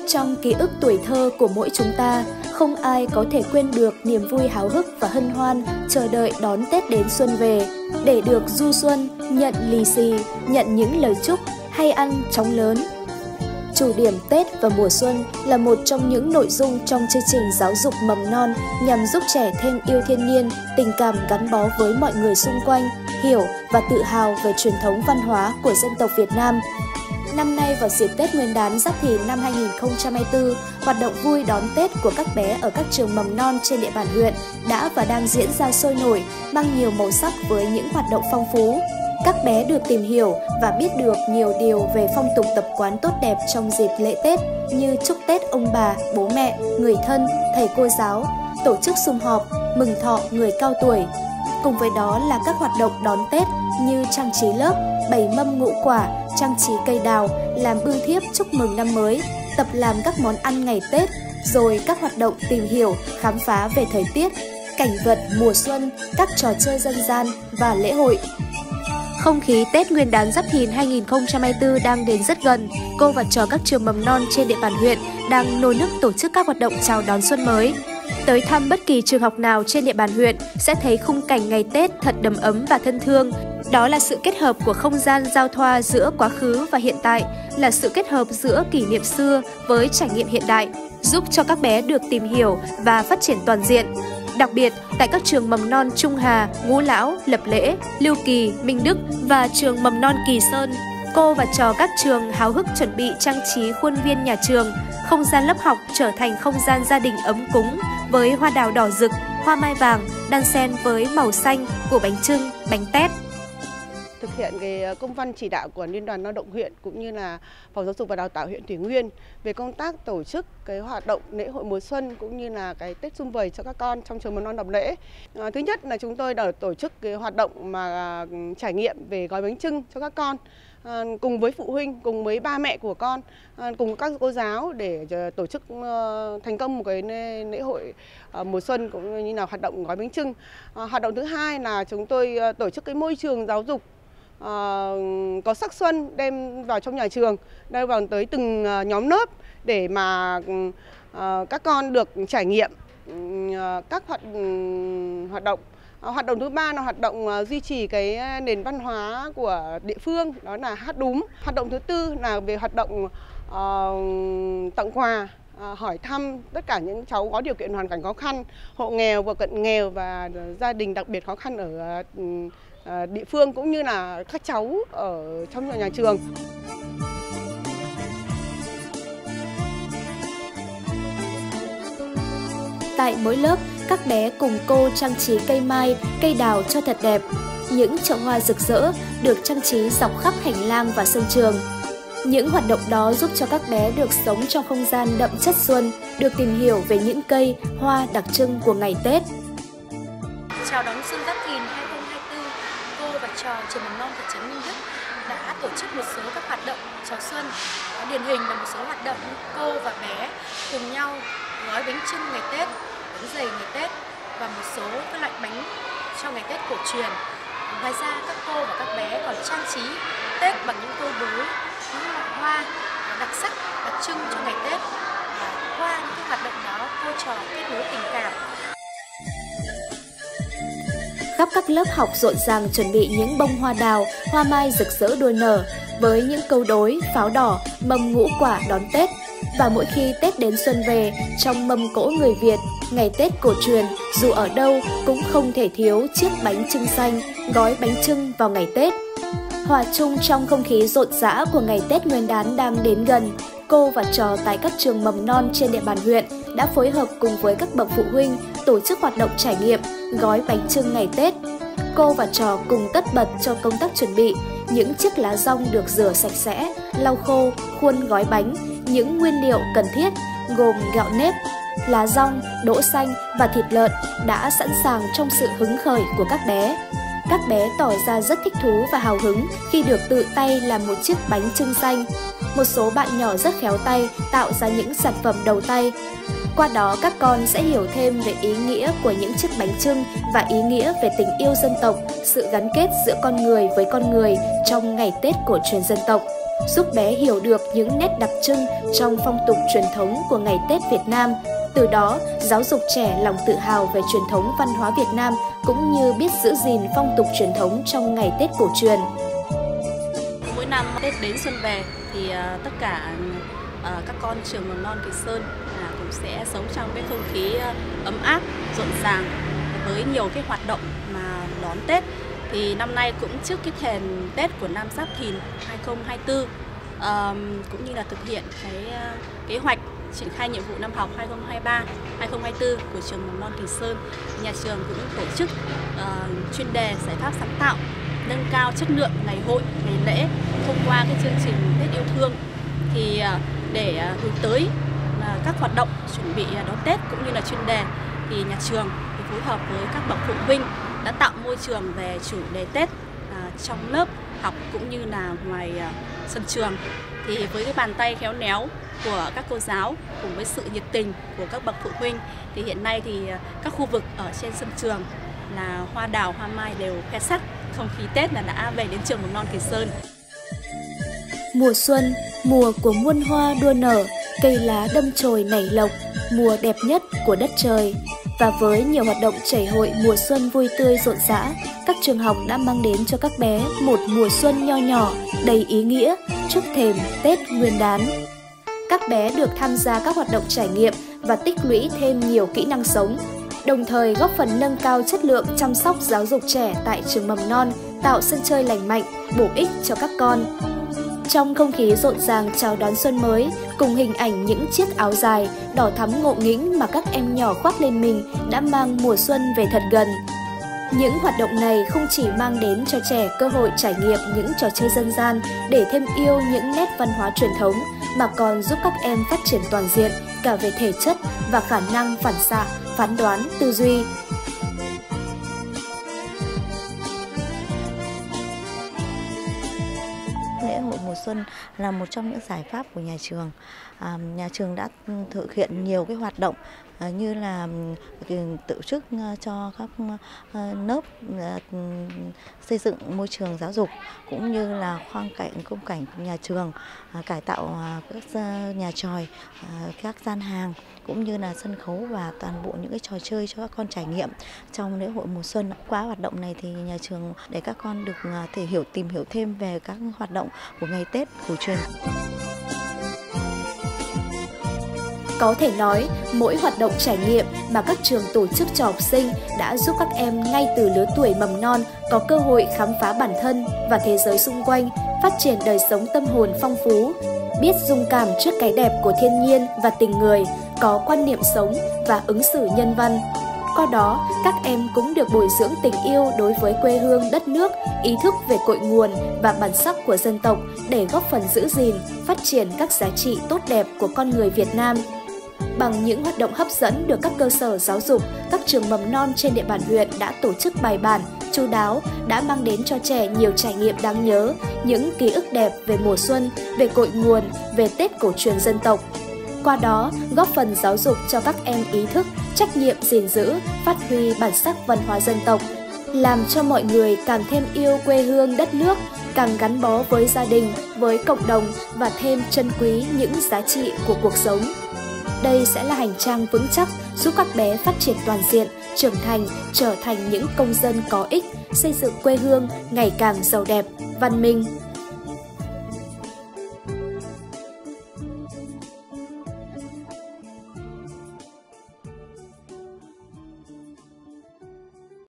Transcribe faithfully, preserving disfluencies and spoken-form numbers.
Trong ký ức tuổi thơ của mỗi chúng ta, không ai có thể quên được niềm vui háo hức và hân hoan chờ đợi đón Tết đến xuân về, để được du xuân, nhận lì xì, nhận những lời chúc hay ăn chóng lớn. Chủ điểm Tết và mùa xuân là một trong những nội dung trong chương trình giáo dục mầm non nhằm giúp trẻ thêm yêu thiên nhiên, tình cảm gắn bó với mọi người xung quanh, hiểu và tự hào về truyền thống văn hóa của dân tộc Việt Nam. Năm nay vào dịp Tết Nguyên đán Giáp Thìn năm hai nghìn không trăm hai mươi tư, hoạt động vui đón Tết của các bé ở các trường mầm non trên địa bàn huyện đã và đang diễn ra sôi nổi, mang nhiều màu sắc với những hoạt động phong phú. Các bé được tìm hiểu và biết được nhiều điều về phong tục tập quán tốt đẹp trong dịp lễ Tết như chúc Tết ông bà, bố mẹ, người thân, thầy cô giáo, tổ chức sum họp, mừng thọ người cao tuổi. Cùng với đó là các hoạt động đón Tết như trang trí lớp, bày mâm ngũ quả, trang trí cây đào, làm bưu thiếp chúc mừng năm mới, tập làm các món ăn ngày Tết, rồi các hoạt động tìm hiểu, khám phá về thời tiết, cảnh vật mùa xuân, các trò chơi dân gian và lễ hội. Không khí Tết Nguyên đán Giáp Thìn hai nghìn không trăm hai mươi tư đang đến rất gần, cô và trò các trường mầm non trên địa bàn huyện đang nô nức tổ chức các hoạt động chào đón xuân mới. Tới thăm bất kỳ trường học nào trên địa bàn huyện sẽ thấy khung cảnh ngày Tết thật đầm ấm và thân thương. Đó là sự kết hợp của không gian giao thoa giữa quá khứ và hiện tại, là sự kết hợp giữa kỷ niệm xưa với trải nghiệm hiện đại, giúp cho các bé được tìm hiểu và phát triển toàn diện. Đặc biệt, tại các trường mầm non Trung Hà, Ngũ Lão, Lập Lễ, Lưu Kỳ, Minh Đức và trường mầm non Kỳ Sơn, cô và trò các trường háo hức chuẩn bị trang trí khuôn viên nhà trường, không gian lớp học trở thành không gian gia đình ấm cúng với hoa đào đỏ rực, hoa mai vàng đan xen với màu xanh của bánh chưng, bánh tét. Thực hiện cái công văn chỉ đạo của Liên đoàn Lao động huyện cũng như là Phòng Giáo dục và Đào tạo huyện Thủy Nguyên về công tác tổ chức cái hoạt động lễ hội mùa xuân cũng như là cái Tết sum vầy cho các con trong trường mầm non Đầm Lễ. À, thứ nhất là chúng tôi đã tổ chức cái hoạt động mà trải nghiệm về gói bánh chưng cho các con. À, cùng với phụ huynh, cùng với ba mẹ của con, à, cùng các cô giáo để tổ chức uh, thành công một cái lễ hội uh, mùa xuân cũng như là hoạt động gói bánh chưng. À, hoạt động thứ hai là chúng tôi uh, tổ chức cái môi trường giáo dục uh, có sắc xuân đem vào trong nhà trường, đem vào tới từng uh, nhóm lớp để mà uh, các con được trải nghiệm uh, các hoạt uh, hoạt động. Hoạt động thứ ba là hoạt động uh, duy trì cái nền văn hóa của địa phương, đó là hát đúm. Hoạt động thứ tư là về hoạt động uh, tặng quà, uh, hỏi thăm tất cả những cháu có điều kiện hoàn cảnh khó khăn, hộ nghèo và cận nghèo và gia đình đặc biệt khó khăn ở uh, uh, địa phương cũng như là các cháu ở trong nhà trường. Tại mỗi lớp, các bé cùng cô trang trí cây mai, cây đào cho thật đẹp. Những chậu hoa rực rỡ được trang trí dọc khắp hành lang và sân trường. Những hoạt động đó giúp cho các bé được sống trong không gian đậm chất xuân, được tìm hiểu về những cây, hoa đặc trưng của ngày Tết. Chào đón xuân Giáp Thìn hai nghìn không trăm hai mươi tư, cô và trò trường mầm non thị trấn Minh Đức đã tổ chức một số các hoạt động chào xuân. Điển hình là một số hoạt động cô và bé cùng nhau gói bánh chưng ngày Tết, bánh dày ngày Tết và một số các loại bánh cho ngày Tết cổ truyền. Ngoài ra các cô và các bé còn trang trí Tết bằng những câu đối, những loại hoa đặc sắc, đặc trưng cho ngày Tết. Và qua những cái hoạt động đó, cô trò kết nối tình cảm. Khắp các lớp học rộn ràng chuẩn bị những bông hoa đào, hoa mai rực rỡ đua nở với những câu đối, pháo đỏ, mâm ngũ quả đón Tết. Và mỗi khi Tết đến xuân về, trong mâm cỗ người Việt, ngày Tết cổ truyền, dù ở đâu cũng không thể thiếu chiếc bánh chưng xanh, gói bánh chưng vào ngày Tết. Hòa chung trong không khí rộn rã của ngày Tết Nguyên đán đang đến gần, cô và trò tại các trường mầm non trên địa bàn huyện đã phối hợp cùng với các bậc phụ huynh tổ chức hoạt động trải nghiệm gói bánh chưng ngày Tết. Cô và trò cùng tất bật cho công tác chuẩn bị, những chiếc lá dong được rửa sạch sẽ, lau khô, khuôn gói bánh, những nguyên liệu cần thiết gồm gạo nếp, lá dong, đỗ xanh và thịt lợn đã sẵn sàng trong sự hứng khởi của các bé. Các bé tỏ ra rất thích thú và hào hứng khi được tự tay làm một chiếc bánh chưng xanh. Một số bạn nhỏ rất khéo tay tạo ra những sản phẩm đầu tay. Qua đó các con sẽ hiểu thêm về ý nghĩa của những chiếc bánh chưng và ý nghĩa về tình yêu dân tộc, sự gắn kết giữa con người với con người trong ngày Tết cổ truyền dân tộc. giúp bé hiểu được những nét đặc trưng trong phong tục truyền thống của ngày Tết Việt Nam. Từ đó, giáo dục trẻ lòng tự hào về truyền thống văn hóa Việt Nam cũng như biết giữ gìn phong tục truyền thống trong ngày Tết cổ truyền. Mỗi năm Tết đến xuân về thì uh, tất cả uh, các con trường mầm non Kỳ Sơn uh, cũng sẽ sống trong cái không khí uh, ấm áp, rộn ràng với nhiều cái hoạt động mà đón Tết. Thì năm nay cũng trước cái thềm Tết của năm Giáp Thìn hai không hai tư, uh, cũng như là thực hiện cái uh, kế hoạch triển khai nhiệm vụ năm học hai không hai ba hai không hai tư của trường mầm non Kỳ Sơn, nhà trường cũng tổ chức uh, chuyên đề giải pháp sáng tạo nâng cao chất lượng ngày hội, ngày lễ thông qua cái chương trình Tết yêu thương. Thì uh, để uh, hướng tới uh, các hoạt động chuẩn bị đón Tết cũng như là chuyên đề thì nhà trường thì phối hợp với các bậc phụ huynh đã tạo môi trường về chủ đề Tết uh, trong lớp học cũng như là ngoài uh, sân trường. Thì với cái bàn tay khéo léo của các cô giáo cùng với sự nhiệt tình của các bậc phụ huynh thì hiện nay thì các khu vực ở trên sân trường là hoa đào, hoa mai đều khoe sắc, không khí Tết là đã về đến trường mầm non Kỳ Sơn. Mùa xuân, mùa của muôn hoa đua nở, cây lá đâm chồi nảy lộc, mùa đẹp nhất của đất trời. Và với nhiều hoạt động chảy hội mùa xuân vui tươi rộn rã, các trường học đã mang đến cho các bé một mùa xuân nho nhỏ, đầy ý nghĩa trước thềm Tết Nguyên đán. Các bé được tham gia các hoạt động trải nghiệm và tích lũy thêm nhiều kỹ năng sống, đồng thời góp phần nâng cao chất lượng chăm sóc giáo dục trẻ tại trường mầm non, tạo sân chơi lành mạnh, bổ ích cho các con. Trong không khí rộn ràng chào đón xuân mới, cùng hình ảnh những chiếc áo dài, đỏ thắm ngộ nghĩnh mà các em nhỏ khoác lên mình đã mang mùa xuân về thật gần. Những hoạt động này không chỉ mang đến cho trẻ cơ hội trải nghiệm những trò chơi dân gian để thêm yêu những nét văn hóa truyền thống, mà còn giúp các em phát triển toàn diện cả về thể chất và khả năng phản xạ, phán đoán, tư duy. Lễ hội mùa xuân là một trong những giải pháp của nhà trường. À, nhà trường đã thực hiện nhiều cái hoạt động à, như là tổ chức cho các à, lớp à, xây dựng môi trường giáo dục, cũng như là khoang cảnh công cảnh của nhà trường, à, cải tạo à, các nhà chòi, à, các gian hàng, cũng như là sân khấu và toàn bộ những cái trò chơi cho các con trải nghiệm trong lễ hội mùa xuân. Qua hoạt động này thì nhà trường để các con được thể hiểu tìm hiểu thêm về các hoạt động của ngày Tết cổ truyền. Có thể nói, mỗi hoạt động trải nghiệm mà các trường tổ chức cho học sinh đã giúp các em ngay từ lứa tuổi mầm non có cơ hội khám phá bản thân và thế giới xung quanh, phát triển đời sống tâm hồn phong phú, biết dung cảm trước cái đẹp của thiên nhiên và tình người, có quan niệm sống và ứng xử nhân văn. Qua đó, các em cũng được bồi dưỡng tình yêu đối với quê hương đất nước, ý thức về cội nguồn và bản sắc của dân tộc để góp phần giữ gìn, phát triển các giá trị tốt đẹp của con người Việt Nam. Bằng những hoạt động hấp dẫn được các cơ sở giáo dục, các trường mầm non trên địa bàn huyện đã tổ chức bài bản, chu đáo, đã mang đến cho trẻ nhiều trải nghiệm đáng nhớ, những ký ức đẹp về mùa xuân, về cội nguồn, về Tết cổ truyền dân tộc. Qua đó, góp phần giáo dục cho các em ý thức, trách nhiệm gìn giữ, phát huy bản sắc văn hóa dân tộc, làm cho mọi người càng thêm yêu quê hương đất nước, càng gắn bó với gia đình, với cộng đồng và thêm trân quý những giá trị của cuộc sống. Đây sẽ là hành trang vững chắc giúp các bé phát triển toàn diện, trưởng thành, trở thành những công dân có ích, xây dựng quê hương ngày càng giàu đẹp, văn minh.